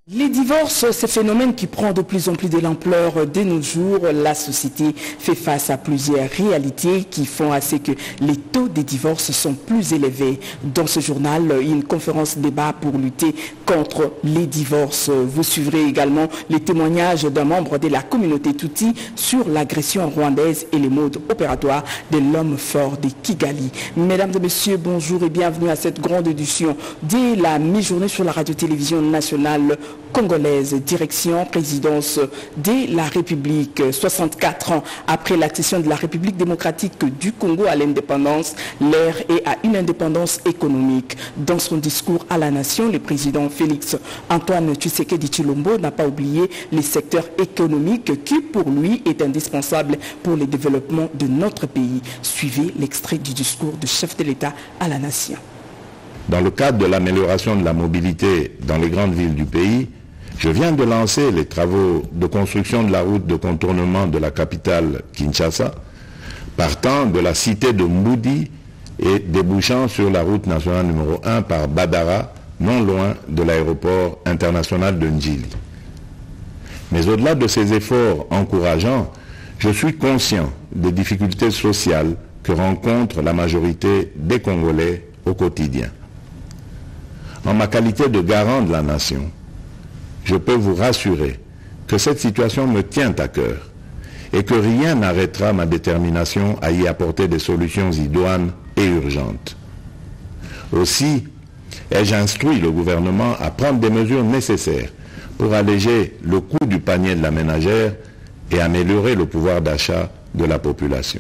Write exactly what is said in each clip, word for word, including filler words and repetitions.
Les divorces, ce phénomène qui prend de plus en plus de l'ampleur de nos jours. La société fait face à plusieurs réalités qui font à ce que les taux de divorces sont plus élevés. Dans ce journal, une conférence débat pour lutter contre les divorces. Vous suivrez également les témoignages d'un membre de la communauté Tutsi sur l'agression rwandaise et les modes opératoires de l'homme fort de Kigali. Mesdames et messieurs, bonjour et bienvenue à cette grande édition de la mi-journée sur la radio-télévision nationale congolaise. Direction présidence de la République. soixante-quatre ans après l'accession de la République démocratique du Congo à l'indépendance, l'ère est à une indépendance économique. Dans son discours à la nation, le président Félix Antoine Tshisekedi Tshilombo n'a pas oublié les secteurs économiques qui pour lui est indispensable pour le développement de notre pays. Suivez l'extrait du discours du chef de l'État à la nation. Dans le cadre de l'amélioration de la mobilité dans les grandes villes du pays, je viens de lancer les travaux de construction de la route de contournement de la capitale Kinshasa, partant de la cité de Mboudi et débouchant sur la route nationale numéro un par Badara, non loin de l'aéroport international de Ndjili. Mais au-delà de ces efforts encourageants, je suis conscient des difficultés sociales que rencontre la majorité des Congolais au quotidien. En ma qualité de garant de la nation, je peux vous rassurer que cette situation me tient à cœur et que rien n'arrêtera ma détermination à y apporter des solutions idoines et urgentes. Aussi, ai-je instruit le gouvernement à prendre des mesures nécessaires pour alléger le coût du panier de la ménagère et améliorer le pouvoir d'achat de la population.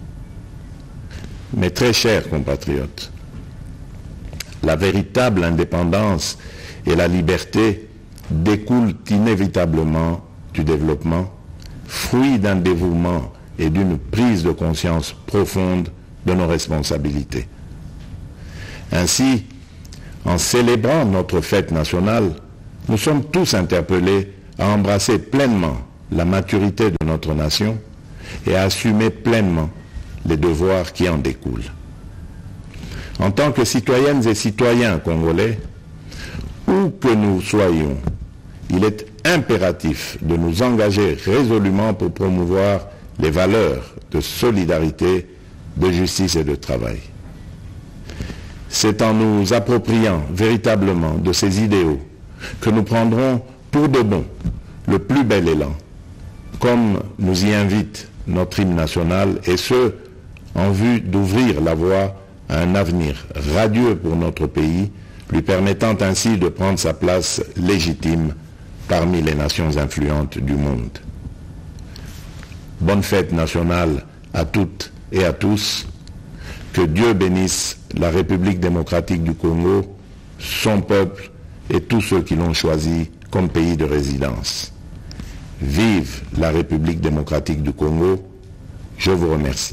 Mes très chers compatriotes, la véritable indépendance et la liberté découlent inévitablement du développement, fruit d'un dévouement et d'une prise de conscience profonde de nos responsabilités. Ainsi, en célébrant notre fête nationale, nous sommes tous interpellés à embrasser pleinement la maturité de notre nation et à assumer pleinement les devoirs qui en découlent. En tant que citoyennes et citoyens congolais, où que nous soyons, il est impératif de nous engager résolument pour promouvoir les valeurs de solidarité, de justice et de travail. C'est en nous appropriant véritablement de ces idéaux que nous prendrons pour de bon le plus bel élan, comme nous y invite notre hymne national, et ce, en vue d'ouvrir la voie à un avenir radieux pour notre pays, lui permettant ainsi de prendre sa place légitime parmi les nations influentes du monde. Bonne fête nationale à toutes et à tous. Que Dieu bénisse la République démocratique du Congo, son peuple et tous ceux qui l'ont choisi comme pays de résidence. Vive la République démocratique du Congo. Je vous remercie.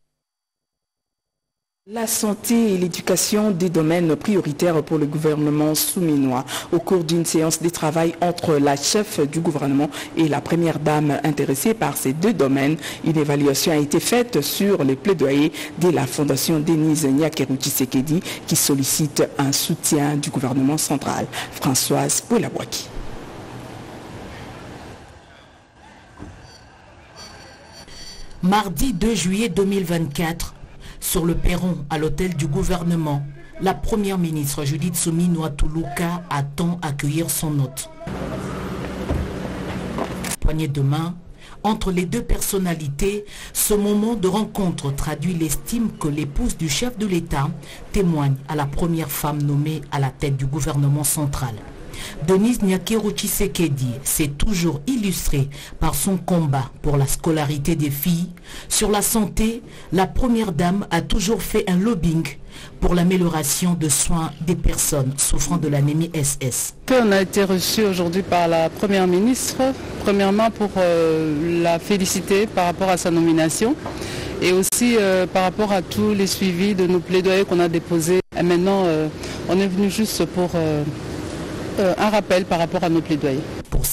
La santé et l'éducation, des domaines prioritaires pour le gouvernement souminois. Au cours d'une séance de travail entre la chef du gouvernement et la première dame intéressée par ces deux domaines, une évaluation a été faite sur les plaidoyers de la fondation Denise Nyakeru Tshisekedi qui sollicite un soutien du gouvernement central. Françoise Poulabouaki. Mardi deux juillet deux mille vingt-quatre, sur le perron à l'hôtel du gouvernement, la première ministre Judith Suminwa Tuluka attend accueillir son hôte. Poignée de main, entre les deux personnalités, ce moment de rencontre traduit l'estime que l'épouse du chef de l'État témoigne à la première femme nommée à la tête du gouvernement central. Denise Nyakeru Tshisekedi s'est toujours illustrée par son combat pour la scolarité des filles. Sur la santé, la première dame a toujours fait un lobbying pour l'amélioration de soins des personnes souffrant de l'anémie S S. On a été reçu aujourd'hui par la première ministre, premièrement pour euh, la féliciter par rapport à sa nomination et aussi euh, par rapport à tous les suivis de nos plaidoyers qu'on a déposés. Et maintenant, euh, on est venu juste pour... Euh, Euh, un rappel par rapport à nos plaidoyers. Pour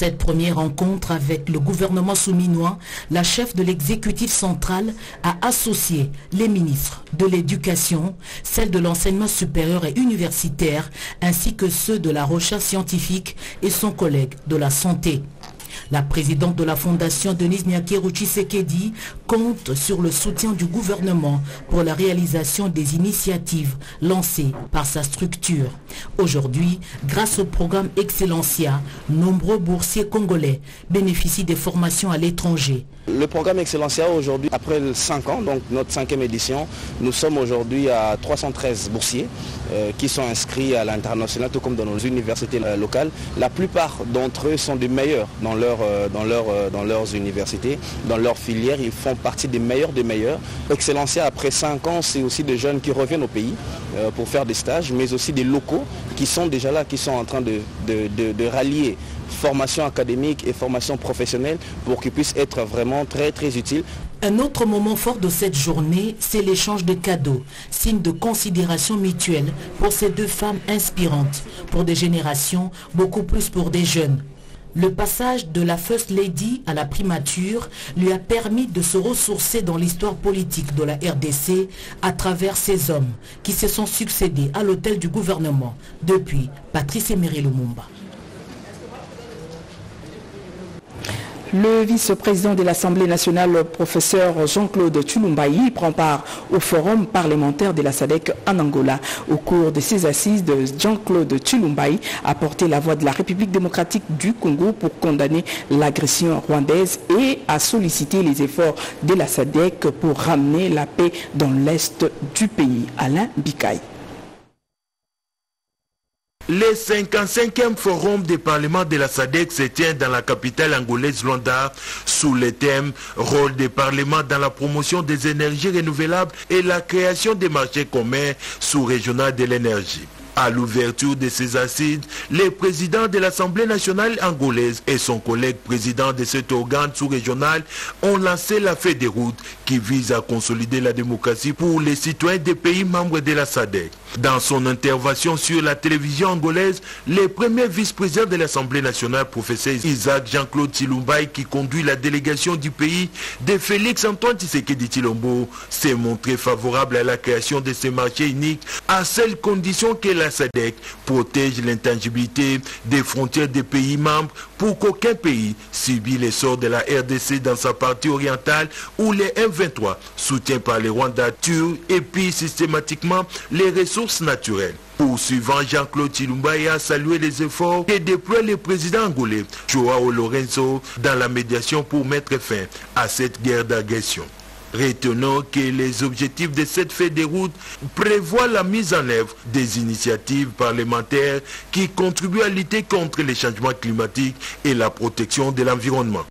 cette première rencontre avec le gouvernement souminois, la chef de l'exécutif central a associé les ministres de l'éducation, celles de l'enseignement supérieur et universitaire, ainsi que ceux de la recherche scientifique et son collègue de la santé. La présidente de la fondation Denise Nyakero Tshisekedi compte sur le soutien du gouvernement pour la réalisation des initiatives lancées par sa structure. Aujourd'hui, grâce au programme Excellencia, nombreux boursiers congolais bénéficient des formations à l'étranger. Le programme Excellencia aujourd'hui, après cinq ans, donc notre cinquième édition, nous sommes aujourd'hui à trois cent treize boursiers euh, qui sont inscrits à l'international, tout comme dans nos universités euh, locales. La plupart d'entre eux sont des meilleurs dans, leur, euh, dans, leur, euh, dans leurs universités, dans leurs filières. Ils font partie des meilleurs des meilleurs. Excellencia, après cinq ans, c'est aussi des jeunes qui reviennent au pays euh, pour faire des stages, mais aussi des locaux qui sont déjà là, qui sont en train de, de, de, de rallier formation académique et formation professionnelle pour qu'ils puissent être vraiment très très utiles. Un autre moment fort de cette journée, c'est l'échange de cadeaux, signe de considération mutuelle pour ces deux femmes inspirantes, pour des générations, beaucoup plus pour des jeunes. Le passage de la First Lady à la primature lui a permis de se ressourcer dans l'histoire politique de la R D C à travers ces hommes qui se sont succédés à l'hôtel du gouvernement depuis Patrice Emery Lumumba. Le vice-président de l'Assemblée nationale, professeur Jean-Claude Tshilumbayi, prend part au forum parlementaire de la S A D C en Angola. Au cours de ces assises, Jean-Claude Tshilumbayi a porté la voix de la République démocratique du Congo pour condamner l'agression rwandaise et a sollicité les efforts de la S A D C pour ramener la paix dans l'est du pays. Alain Bikaï. Le cinquante-cinquième forum des parlements de la S A D C se tient dans la capitale angolaise Luanda sous le thème « Rôle des parlements dans la promotion des énergies renouvelables et la création des marchés communs sous-régionaux de l'énergie ». À l'ouverture de ces assises, le président de l'Assemblée nationale angolaise et son collègue président de cet organe sous-régional ont lancé la feuille de route qui vise à consolider la démocratie pour les citoyens des pays membres de la S A D C. Dans son intervention sur la télévision angolaise, le premier vice-président de l'Assemblée nationale, professeur Isaac Jean-Claude Tshilumbayi, qui conduit la délégation du pays de Félix Antoine Tshisekedi Tshilombo, s'est montré favorable à la création de ce marché unique à seule condition que la S A D C protège l'intangibilité des frontières des pays membres pour qu'aucun pays subit les sorts de la R D C dans sa partie orientale où les M vingt-trois, soutiens par les Rwandais, tuent et pillent systématiquement les ressources naturelles. Poursuivant, Jean-Claude Tshilumbayi a salué les efforts que déploie le président angolais Joao Lourenço dans la médiation pour mettre fin à cette guerre d'agression. Retenons que les objectifs de cette feuille de route prévoient la mise en œuvre des initiatives parlementaires qui contribuent à lutter contre les changements climatiques et la protection de l'environnement.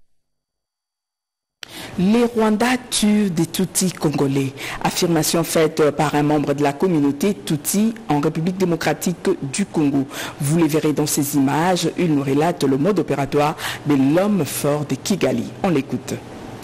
Les Rwandais tuent des Tutsis congolais. Affirmation faite par un membre de la communauté Tutsi en République démocratique du Congo. Vous les verrez dans ces images. Il nous relate le mode opératoire de l'homme fort de Kigali. On l'écoute.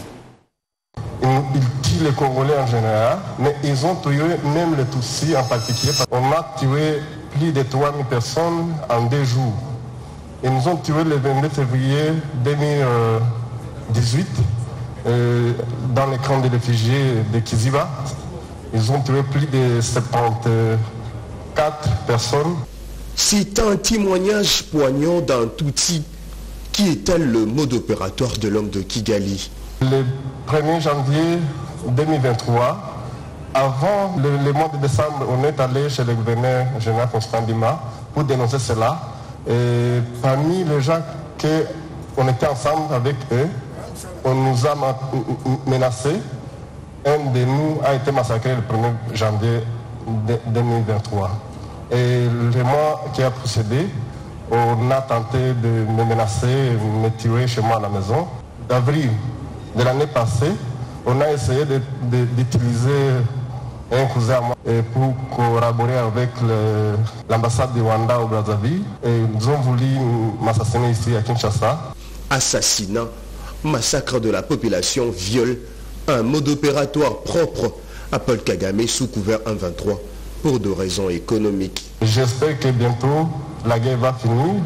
Ils tuent les Congolais en général, mais ils ont tué même les Tutsis en particulier. On a tué plus de trois mille personnes en deux jours. Ils nous ont tué le vingt-deux février deux mille dix-huit euh, dans les camps de réfugiés de Kiziba. Ils ont tué plus de soixante-quatorze personnes. C'est un témoignage poignant d'un Tutsi qui étale le mode opératoire de l'homme de Kigali. Le premier janvier deux mille vingt-trois, avant le, le mois de décembre, on est allé chez le gouverneur général Constant Dima pour dénoncer cela. Et parmi les gens qu'on était ensemble avec eux, on nous a menacés. Un de nous a été massacré le premier janvier deux mille vingt-trois. Et le mois qui a précédé, on a tenté de me menacer, de me tuer chez moi à la maison. D'avril de l'année passée, on a essayé d'utiliser un cousin à moi pour collaborer avec l'ambassade du Rwanda au Brazzaville. Et ils ont voulu m'assassiner ici à Kinshasa. Assassinat, massacre de la population, viol, un mode opératoire propre à Paul Kagame sous couvert un vingt-trois pour des raisons économiques. J'espère que bientôt la guerre va finir.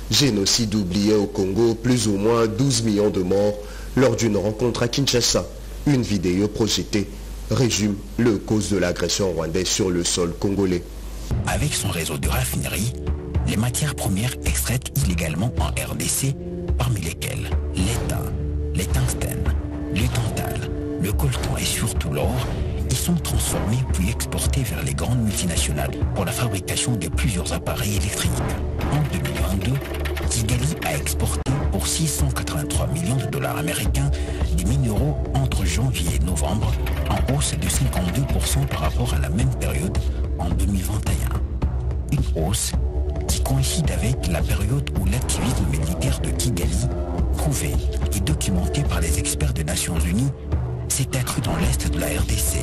Génocide oublié au Congo, plus ou moins douze millions de morts lors d'une rencontre à Kinshasa. Une vidéo projetée résume le cause de l'agression rwandaise sur le sol congolais. Avec son réseau de raffineries, les matières premières extraites illégalement en R D C, parmi lesquelles l'étain, les tungstènes, le tantal, le coltan et surtout l'or, ils sont transformés puis exportés vers les grandes multinationales pour la fabrication de plusieurs appareils électriques. En deux mille vingt-deux, Kigali a exporté pour six cent quatre-vingt-trois millions de dollars américains des minéraux entre janvier et novembre, en hausse de cinquante-deux pour cent par rapport à la même période en deux mille vingt et un. Une hausse qui coïncide avec la période où l'activisme militaire de Kigali, prouvé et documenté par les experts des Nations Unies, s'est accru dans l'est de la R D C.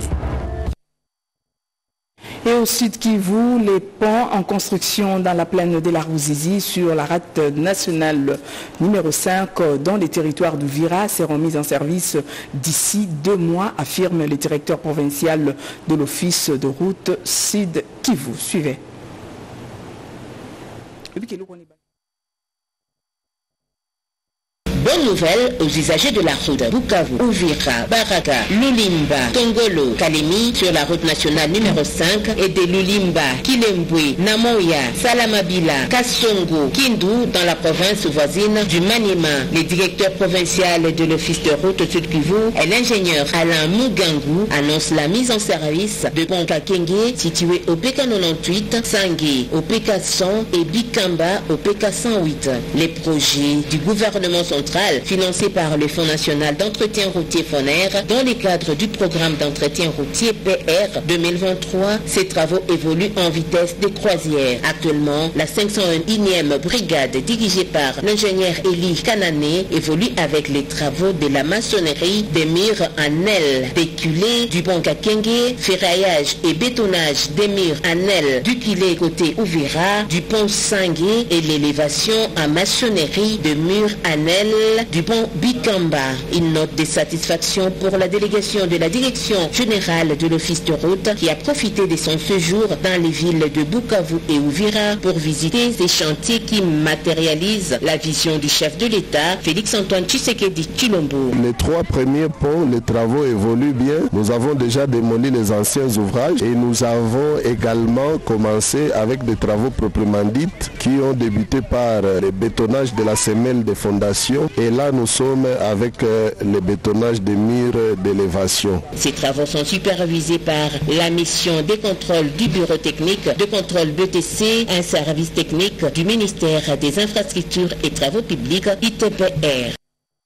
Et au sud Kivu, les ponts en construction dans la plaine de la Ruzizi sur la rate nationale numéro cinq dans les territoires d'Uvira seront mis en service d'ici deux mois, affirme le directeur provincial de l'office de route Sud Kivu. Suivez. Bonne nouvelle aux usagers de la route Bukavu, Uvira, Baraka, Lulimba, Tongolo, Kalemi sur la route nationale numéro cinq et de Lulimba, Kilembwe, Namoya, Salamabila, Kassongo, Kindu dans la province voisine du Maniema. Le directeur provincial de l'office de route Sud Kivu et l'ingénieur Alain Mugangu annoncent la mise en service de pont Kakenge situé au P K quatre-vingt-dix-huit, Sangé au P K cent et Bikamba au P K cent huit. Les projets du gouvernement central financé par le Fonds national d'entretien routier FONER dans le cadre du programme d'entretien routier P R deux mille vingt-trois. Ces travaux évoluent en vitesse de croisière. Actuellement, la cinq cent unième brigade dirigée par l'ingénieur Eli Kanané évolue avec les travaux de la maçonnerie des murs en aile péculé du pont Kakenge, ferraillage et bétonnage des murs en aile du Kilé côté Uvira, du pont Sangé et l'élévation en maçonnerie de murs en aile du pont Bikamba. Une note de satisfaction pour la délégation de la direction générale de l'office de route qui a profité de son séjour dans les villes de Bukavu et Uvira pour visiter ces chantiers qui matérialisent la vision du chef de l'État, Félix-Antoine Tshisekedi Tshilombo. Les trois premiers ponts, les travaux évoluent bien. Nous avons déjà démoli les anciens ouvrages et nous avons également commencé avec des travaux proprement dits qui ont débuté par le bétonnage de la semelle des fondations. Et là, nous sommes avec euh, le bétonnage des murs d'élévation. Ces travaux sont supervisés par la mission des contrôles du bureau technique de contrôle B T C, un service technique du ministère des infrastructures et travaux publics I T P R.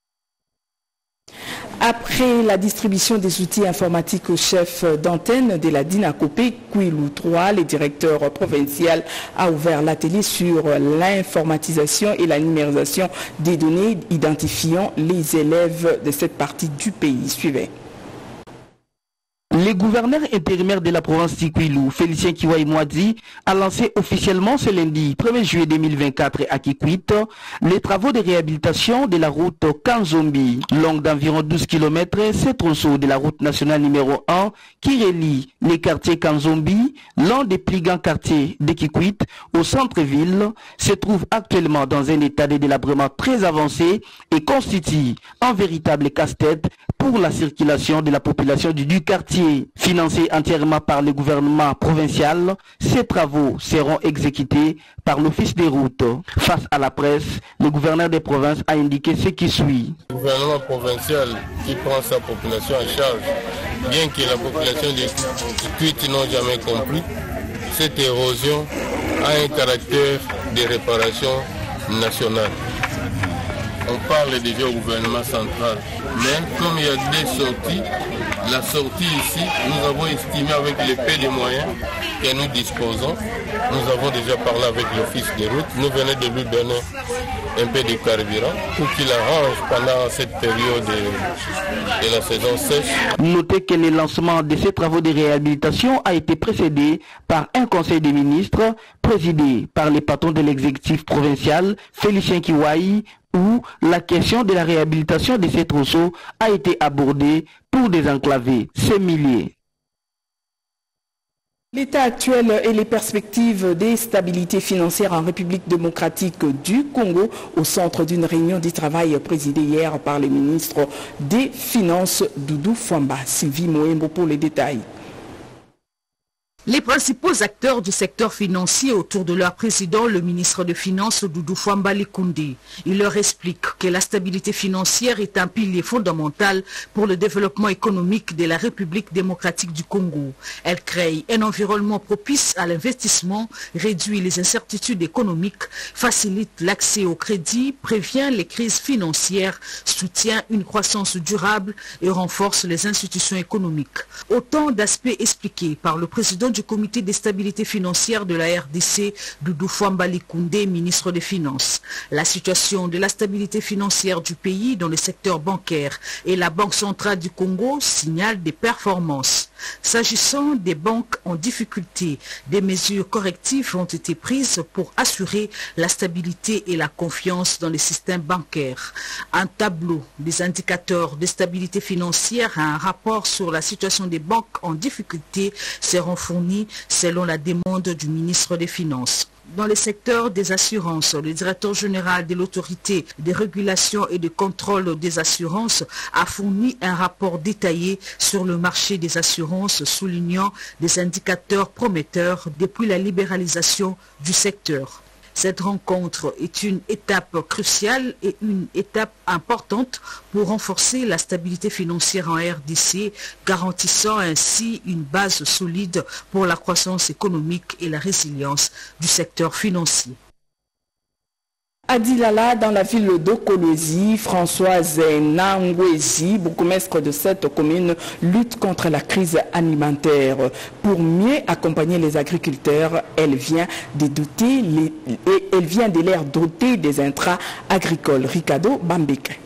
Après la distribution des outils informatiques au chef d'antenne de la DINACOPé, Kouilou trois, le directeur provincial a ouvert l'atelier sur l'informatisation et la numérisation des données identifiant les élèves de cette partie du pays. Suivez. Le gouverneur intérimaire de la province Tikwilu, Félicien Kiwai Mouadzi, a lancé officiellement ce lundi premier juillet deux mille vingt-quatre à Kikwit les travaux de réhabilitation de la route Kanzombi, longue d'environ douze kilomètres. Ce tronçon de la route nationale numéro un qui relie les quartiers Kanzombi, l'un des plus grands quartiers de Kikwit, au centre-ville, se trouve actuellement dans un état de délabrement très avancé et constitue un véritable casse-tête pour la circulation de la population du, du quartier. Financés entièrement par le gouvernement provincial, ces travaux seront exécutés par l'office des routes. Face à la presse, le gouverneur des provinces a indiqué ce qui suit. Le gouvernement provincial qui prend sa population en charge, bien que la population des Kikwit n'ont jamais compris, cette érosion a un caractère de réparation nationale. On parle déjà au gouvernement central, mais comme il y a des sorties, la sortie ici, nous avons estimé avec le peu de moyens que nous disposons, nous avons déjà parlé avec l'office des routes, nous venons de lui donner un peu de carburant pour qu'il arrange pendant cette période de, de la saison sèche. Notez que le lancement de ces travaux de réhabilitation a été précédé par un conseil des ministres présidé par les patrons de l'exécutif provincial, Félicien Kiwai, où la question de la réhabilitation de ces tronçons a été abordée pour désenclaver ces milliers. L'état actuel et les perspectives des stabilités financières en République démocratique du Congo au centre d'une réunion du travail présidée hier par le ministre des Finances Doudou Fwamba. Sylvie Moembo pour les détails. Les principaux acteurs du secteur financier autour de leur président, le ministre des Finances Doudou Fwamba Lekoundé. Il leur explique que la stabilité financière est un pilier fondamental pour le développement économique de la République démocratique du Congo. Elle crée un environnement propice à l'investissement, réduit les incertitudes économiques, facilite l'accès au crédit, prévient les crises financières, soutient une croissance durable et renforce les institutions économiques. Autant d'aspects expliqués par le président du comité de stabilité financière de la R D C, Doudou Fwamba Lekoundé, ministre des Finances. La situation de la stabilité financière du pays dans le secteur bancaire et la Banque centrale du Congo signale des performances. S'agissant des banques en difficulté, des mesures correctives ont été prises pour assurer la stabilité et la confiance dans les systèmes bancaires. Un tableau des indicateurs de stabilité financière et un rapport sur la situation des banques en difficulté seront fournis selon la demande du ministre des Finances. Dans le secteur des assurances, le directeur général de l'autorité des régulations et de contrôle des assurances a fourni un rapport détaillé sur le marché des assurances, soulignant des indicateurs prometteurs depuis la libéralisation du secteur. Cette rencontre est une étape cruciale et une étape importante pour renforcer la stabilité financière en R D C, garantissant ainsi une base solide pour la croissance économique et la résilience du secteur financier. À Dilala, dans la ville de Kolwezi, Françoise Nangwezi, bourgmestre de cette commune, lutte contre la crise alimentaire. Pour mieux accompagner les agriculteurs, elle vient de, doter les, et elle vient de leur doter des intrants agricoles. Ricardo Bambeke.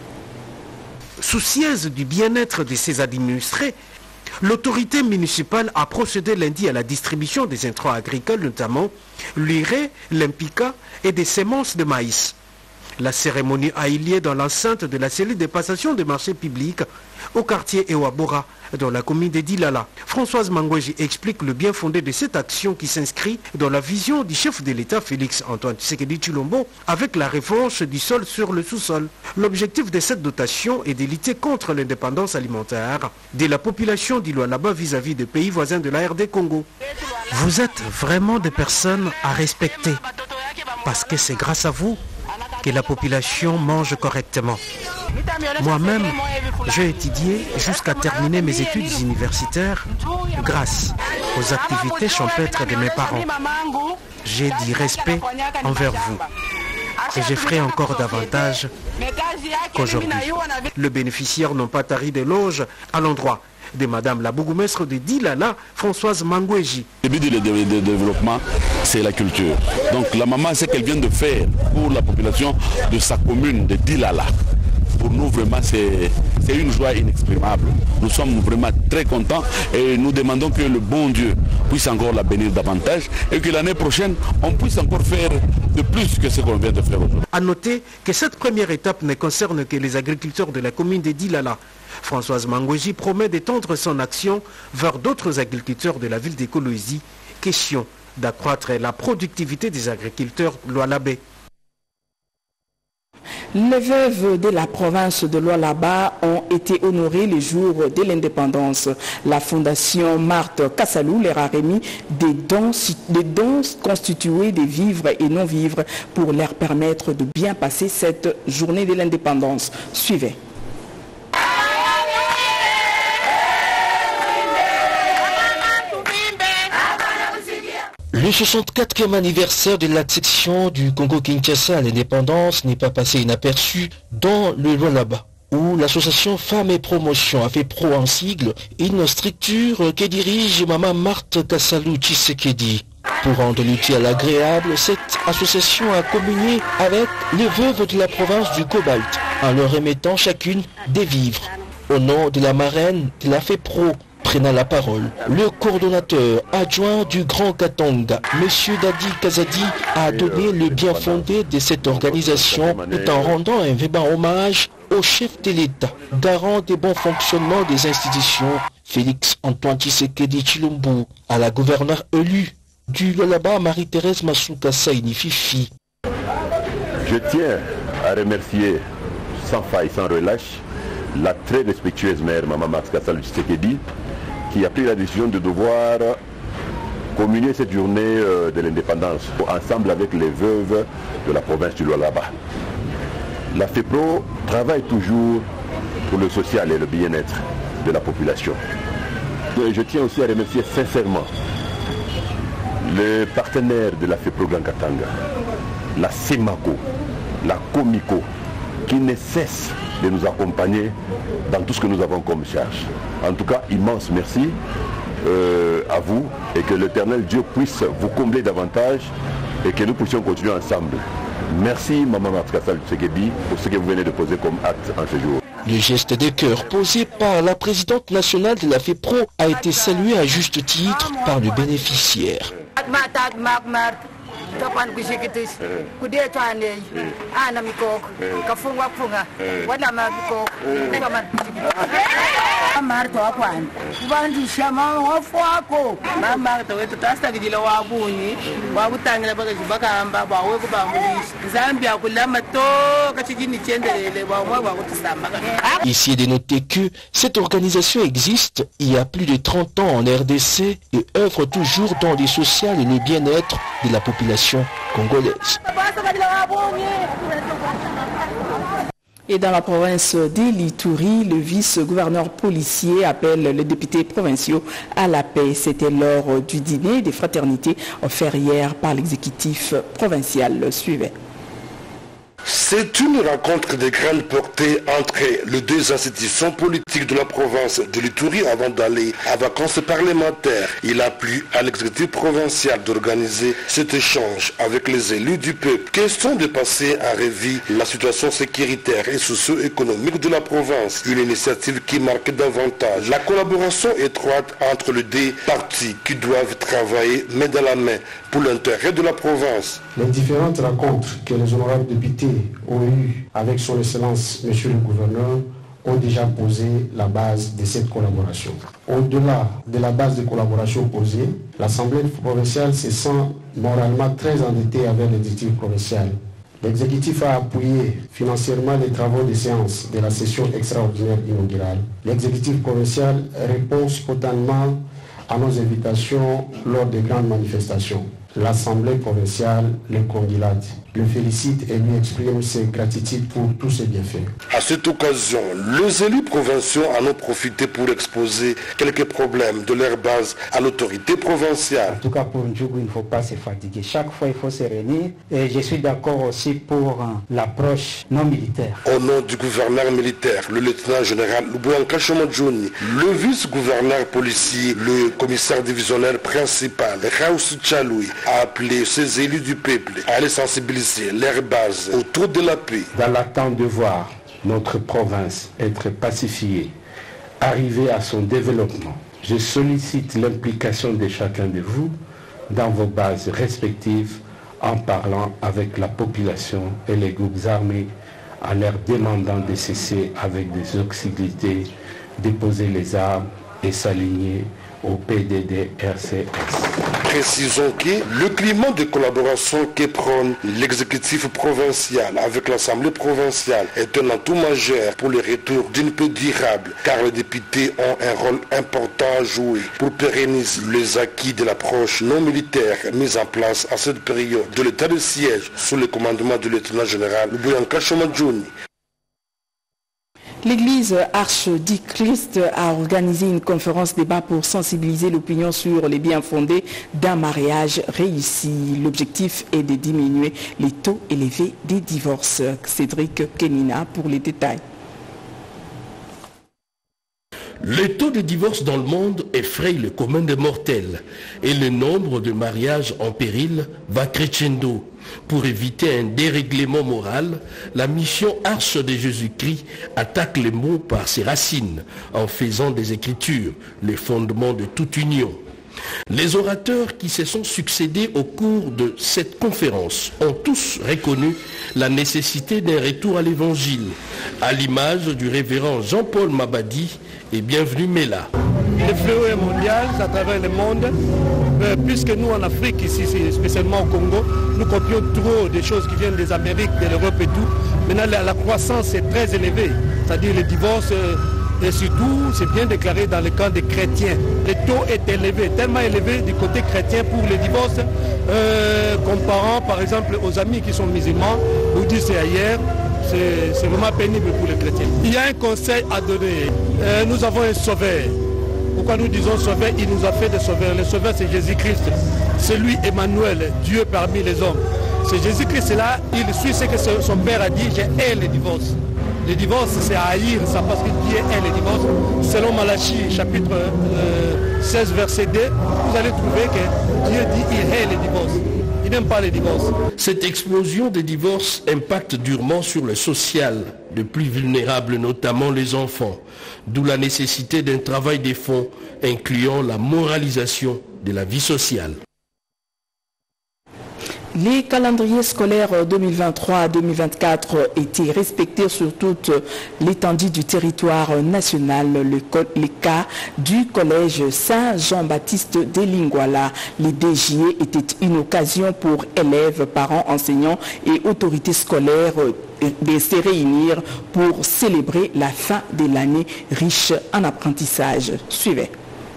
Soucieuse du bien-être de ses administrés, l'autorité municipale a procédé lundi à la distribution des intrants agricoles, notamment l'urée, l'impica et des semences de maïs. La cérémonie a eu lieu dans l'enceinte de la cellule de passation des marchés publics au quartier Ewabora, dans la commune de Dilala. Françoise Mangweji explique le bien fondé de cette action qui s'inscrit dans la vision du chef de l'État Félix Antoine Tshisekedi Tshilombo avec la revanche du sol sur le sous-sol. L'objectif de cette dotation est de lutter contre l'indépendance alimentaire de la population d'Ilualaba vis-à-vis des pays voisins de la R D Congo. Vous êtes vraiment des personnes à respecter parce que c'est grâce à vous que la population mange correctement. Moi-même, j'ai étudié jusqu'à terminer mes études universitaires grâce aux activités champêtres de mes parents. J'ai du respect envers vous et je ferai encore davantage qu'aujourd'hui. Les bénéficiaires n'ont pas tari d'éloges à l'endroit de Madame la bourgmestre de Dilala, Françoise Mangweji. Le but du développement, c'est la culture. Donc la maman, c'est qu'elle vient de faire pour la population de sa commune de Dilala. Pour nous, vraiment, c'est une joie inexprimable. Nous sommes vraiment très contents et nous demandons que le bon Dieu puisse encore la bénir davantage et que l'année prochaine, on puisse encore faire de plus que ce qu'on vient de faire aujourd'hui. À noter que cette première étape ne concerne que les agriculteurs de la commune de Dilala. Françoise Mangweji promet d'étendre son action vers d'autres agriculteurs de la ville de Kolwezi. Question d'accroître la productivité des agriculteurs lualabais. Les veuves de la province de Lualaba ont été honorées le jour de l'indépendance. La fondation Marthe Kassalou leur a remis des dons, des dons constitués de vivres et non-vivres pour leur permettre de bien passer cette journée de l'indépendance. Suivez. Le soixante-quatrième anniversaire de l'accession du Congo-Kinshasa à l'indépendance n'est pas passé inaperçu dans le Lualaba, où l'association Femmes et Promotion a fait pro en sigle une structure que dirige Maman Marthe Kassalou Tshisekedi. Pour rendre l'utile agréable, cette association a communié avec les veuves de la province du Cobalt en leur remettant chacune des vivres. Au nom de la marraine de la FEPRO, prenant la parole, le coordonnateur adjoint du Grand Katanga, M. Dadi Kazadi, a donné le bien fondé de cette organisation tout en rendant un vibrant hommage au chef de l'État, garant des bons fonctionnements des institutions Félix Antoine Tshisekedi Tshilombo à la gouverneure élue du Lualaba, Marie-Thérèse Masuka Saini Fifi. Je tiens à remercier sans faille, sans relâche, la très respectueuse mère Maman Masuka Saini Tshisekedi qui a pris la décision de devoir communier cette journée de l'indépendance ensemble avec les veuves de la province du Lualaba. La FEPRO travaille toujours pour le social et le bien-être de la population. Et je tiens aussi à remercier sincèrement les partenaires de la FEPRO Grand Katanga, la SEMACO, la COMICO, qui ne cessent de nous accompagner dans tout ce que nous avons comme charge. En tout cas, immense merci euh, à vous et que l'Éternel Dieu puisse vous combler davantage et que nous puissions continuer ensemble. Merci Maman Masuka Saini Tshisekedi pour ce que vous venez de poser comme acte en ce jour. Le geste de cœur posé par la présidente nationale de la FEPRO a été salué à juste titre par le bénéficiaire. Ici est de noter que cette organisation existe il y a plus de trente ans en R D C et œuvre toujours dans les social et le bien-être de la population congolaise. Et dans la province d'Ilituri, le vice-gouverneur policier appelle les députés provinciaux à la paix. C'était lors du dîner des fraternités offert hier par l'exécutif provincial. Suivez. C'est une rencontre de grande portée entre les deux institutions politiques de la province de l'Ituri avant d'aller à vacances parlementaires. Il a plu à l'exécutif provincial d'organiser cet échange avec les élus du peuple. Question de passer en revue la situation sécuritaire et socio-économique de la province. Une initiative qui marque davantage la collaboration étroite entre les deux partis qui doivent travailler main dans la main pour l'intérêt de la province. Les différentes rencontres que les honorables députés ont eues avec son Excellence, Monsieur le Gouverneur, ont déjà posé la base de cette collaboration. Au-delà de la base de collaboration posée, l'Assemblée provinciale se sent moralement très endettée avec l'exécutif provincial. L'exécutif a appuyé financièrement les travaux de séance de la session extraordinaire inaugurale. L'exécutif provincial répond spontanément à nos invitations lors des grandes manifestations. L'Assemblée provinciale le congratule, le félicite et lui exprime ses gratitudes pour tous ses bienfaits. À cette occasion, les élus provinciaux en ont profité pour exposer quelques problèmes de leur base à l'autorité provinciale. En tout cas, pour Ndjougou, il ne faut pas se fatiguer. Chaque fois, il faut se réunir. Et je suis d'accord aussi pour l'approche non militaire. Au nom du gouverneur militaire, le lieutenant-général Lubuyanka Shomadjouni, le vice-gouverneur policier, le commissaire divisionnaire principal, Raoussi Tchaloui, a appelé ces élus du peuple à les sensibiliser leur base autour de la paix. Dans l'attente de voir notre province être pacifiée, arriver à son développement, je sollicite l'implication de chacun de vous dans vos bases respectives en parlant avec la population et les groupes armés en leur demandant de cesser avec des hostilités, déposer les armes et s'aligner au P D D R C S. Précisons que le climat de collaboration que prône l'exécutif provincial avec l'Assemblée provinciale est un atout majeur pour le retour d'une paix durable, car les députés ont un rôle important à jouer pour pérenniser les acquis de l'approche non militaire mise en place à cette période de l'état de siège sous le commandement du lieutenant-général Lubuyanka Shomadjouni. L'église Arche du Christ a organisé une conférence débat pour sensibiliser l'opinion sur les biens fondés d'un mariage réussi. L'objectif est de diminuer les taux élevés des divorces. Cédric Kenina pour les détails. Le taux de divorce dans le monde effraie le commun des mortels et le nombre de mariages en péril va crescendo. Pour éviter un dérèglement moral, la mission Arche de Jésus-Christ attaque les mots par ses racines en faisant des Écritures le fondement de toute union. Les orateurs qui se sont succédés au cours de cette conférence ont tous reconnu la nécessité d'un retour à l'Évangile, à l'image du révérend Jean-Paul Mabadi et Bienvenue Mela. le fléau est mondial, c'est à travers le monde. Euh, puisque nous en Afrique, ici, spécialement au Congo, nous copions trop des choses qui viennent des Amériques, de l'Europe et tout. Maintenant, la, la croissance est très élevée, c'est-à-dire le divorce, euh, et surtout, c'est bien déclaré dans le camp des chrétiens. Le taux est élevé, tellement élevé du côté chrétien pour les divorces, euh, comparant par exemple aux amis qui sont musulmans, bouddhistes et ailleurs. C'est vraiment pénible pour les chrétiens. Il y a un conseil à donner. Euh, nous avons un sauveur. Pourquoi nous disons sauveur? Il nous a fait des sauveurs. Le sauveur, c'est Jésus-Christ. C'est lui, Emmanuel, Dieu parmi les hommes. C'est Jésus-Christ là, il suit ce que son père a dit, j'ai hais le divorce. Le divorce, c'est haïr ça parce que Dieu hait le divorce. Selon Malachie, chapitre euh, seize, verset deux, vous allez trouver que Dieu dit qu'il hait le divorce. Il n'aime pas les divorces. Cette explosion des divorces impacte durement sur le social, de plus vulnérables, notamment les enfants, d'où la nécessité d'un travail de fond incluant la moralisation de la vie sociale. Les calendriers scolaires deux mille vingt-trois à deux mille vingt-quatre étaient respectés sur toute l'étendue du territoire national. Le, le cas du collège Saint-Jean-Baptiste de Lingwala. Les D J E étaient une occasion pour élèves, parents, enseignants et autorités scolaires de se réunir pour célébrer la fin de l'année riche en apprentissage. Suivez.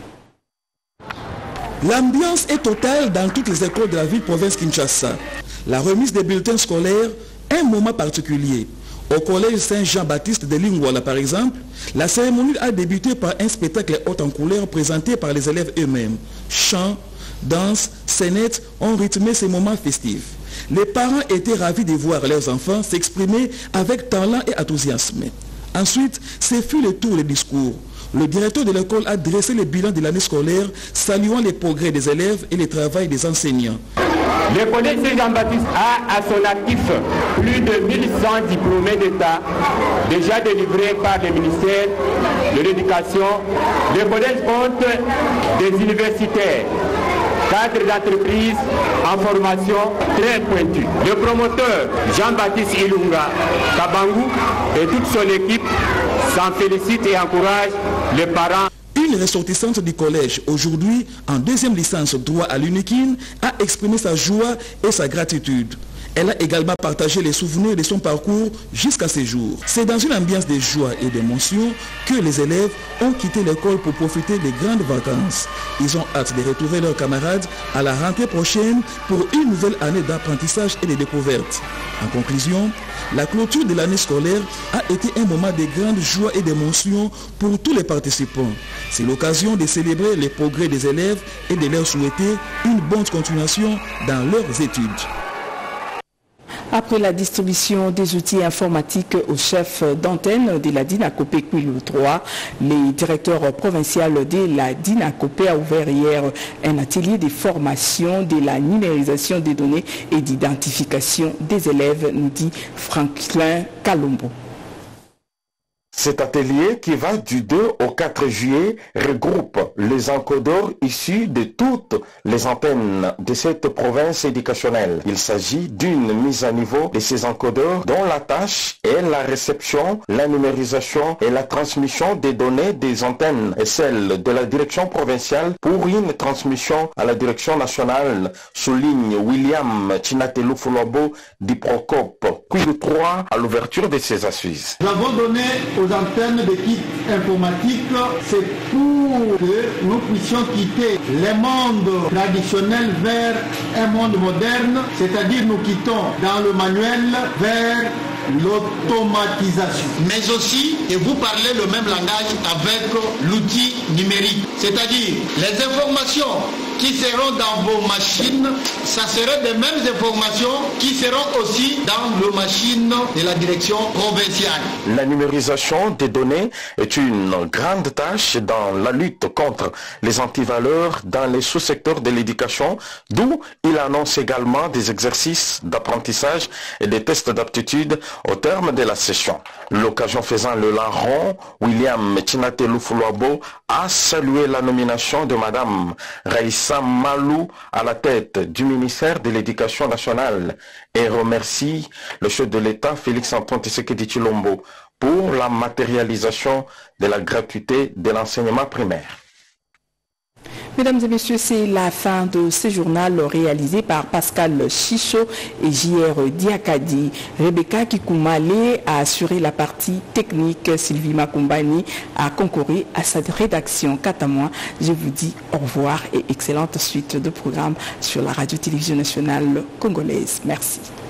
L'ambiance est totale dans toutes les écoles de la ville-province Kinshasa. La remise des bulletins scolaires, un moment particulier. Au collège Saint-Jean-Baptiste de Lingwala, par exemple, la cérémonie a débuté par un spectacle haut en couleur présenté par les élèves eux-mêmes. Chants, danses, scénettes ont rythmé ces moments festifs. Les parents étaient ravis de voir leurs enfants s'exprimer avec talent et enthousiasme. Ensuite, ce fut le tour des discours. Le directeur de l'école a dressé le bilan de l'année scolaire, saluant les progrès des élèves et le travail des enseignants. Le collège Saint-Jean-Baptiste a à son actif plus de mille cent diplômés d'État déjà délivrés par le ministère de l'Éducation. Le collège compte des universitaires, cadres d'entreprise en formation très pointue. Le promoteur Jean-Baptiste Ilunga Kabangu et toute son équipe s'en félicitent et encouragent les parents. Une ressortissante du collège, aujourd'hui en deuxième licence droit à l'Unikin, a exprimé sa joie et sa gratitude. Elle a également partagé les souvenirs de son parcours jusqu'à ce jour. C'est dans une ambiance de joie et d'émotion que les élèves ont quitté l'école pour profiter des grandes vacances. Ils ont hâte de retrouver leurs camarades à la rentrée prochaine pour une nouvelle année d'apprentissage et de découverte. En conclusion, la clôture de l'année scolaire a été un moment de grande joie et d'émotion pour tous les participants. C'est l'occasion de célébrer les progrès des élèves et de leur souhaiter une bonne continuation dans leurs études. Après la distribution des outils informatiques au chef d'antenne de la DINACOPé Kwilu trois, le directeur provincial de la DINACOPé a ouvert hier un atelier de formation de la numérisation des données et d'identification des élèves, nous dit Franklin Kalombo. Cet atelier, qui va du deux au quatre juillet, regroupe les encodeurs issus de toutes les antennes de cette province éducationnelle. Il s'agit d'une mise à niveau de ces encodeurs dont la tâche est la réception, la numérisation et la transmission des données des antennes et celle de la direction provinciale pour une transmission à la direction nationale, souligne William Chinatelu Fulabo du Procope. Kwilu trois à l'ouverture de ces assises. Nous avons donné aux antennes de kits informatiques, c'est pour que nous puissions quitter le monde traditionnel vers un monde moderne, c'est-à-dire nous quittons dans le manuel vers l'automatisation. Mais aussi, et vous parlez le même langage avec l'outil numérique, c'est-à-dire les informations qui seront dans vos machines, ça serait les mêmes informations qui seront aussi dans nos machines de la direction provinciale. La numérisation des données est une grande tâche dans la lutte contre les antivaleurs dans les sous-secteurs de l'éducation, d'où il annonce également des exercices d'apprentissage et des tests d'aptitude au terme de la session. L'occasion faisant le larron, William Chinatelu Fulabo a salué la nomination de Madame Raissa Malou à la tête du ministère de l'Éducation nationale et remercie le chef de l'État Félix-Antoine Tshisekedi Tshilombo pour la matérialisation de la gratuité de l'enseignement primaire. Mesdames et messieurs, c'est la fin de ce journal réalisé par Pascal Chicho et J R Diakadi. Rebecca Kikoumale a assuré la partie technique. Sylvie Makumbani a concouru à sa rédaction. Quant à moi, je vous dis au revoir et excellente suite de programmes sur la radio-télévision nationale congolaise. Merci.